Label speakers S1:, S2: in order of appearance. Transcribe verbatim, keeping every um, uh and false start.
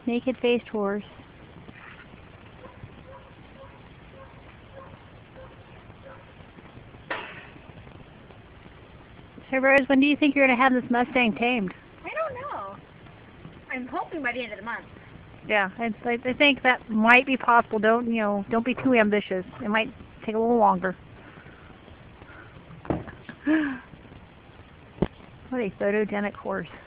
S1: naked-faced horse. So Rose, when do you think you're going to have this Mustang tamed?
S2: I don't know. I'm hoping by the end of the month.
S1: Yeah, I, I think that might be possible. Don't, you know, don't be too ambitious. It might take a little longer. What a photogenic horse.